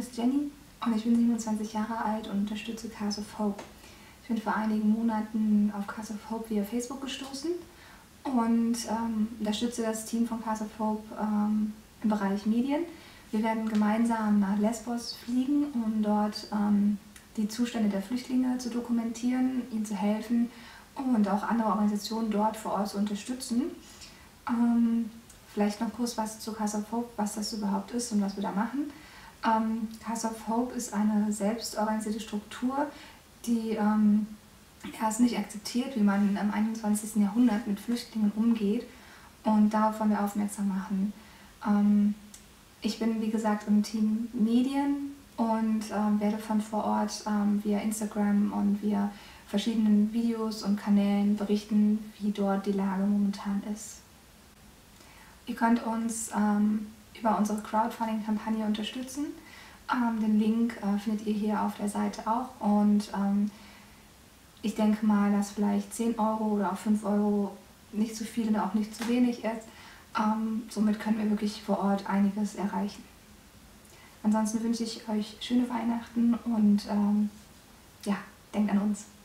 ist Jenny und ich bin 27 Jahre alt und unterstütze Cars of Hope. Ich bin vor einigen Monaten auf Cars of Hope via Facebook gestoßen und unterstütze das Team von Cars of Hope im Bereich Medien. Wir werden gemeinsam nach Lesbos fliegen, um dort die Zustände der Flüchtlinge zu dokumentieren, ihnen zu helfen und auch andere Organisationen dort vor Ort zu unterstützen. Vielleicht noch kurz was zu Cars of Hope, was das überhaupt ist und was wir da machen. Cars of Hope ist eine selbstorganisierte Struktur, die erst nicht akzeptiert, wie man im 21. Jahrhundert mit Flüchtlingen umgeht, und darauf wollen wir aufmerksam machen. Ich bin, wie gesagt, im Team Medien und werde von vor Ort via Instagram und via verschiedenen Videos und Kanälen berichten, wie dort die Lage momentan ist. Ihr könnt uns über unsere Crowdfunding-Kampagne unterstützen. Den Link findet ihr hier auf der Seite auch, und ich denke mal, dass vielleicht 10 Euro oder auch 5 Euro nicht zu viel und auch nicht zu wenig ist. Somit können wir wirklich vor Ort einiges erreichen. Ansonsten wünsche ich euch schöne Weihnachten und ja, denkt an uns.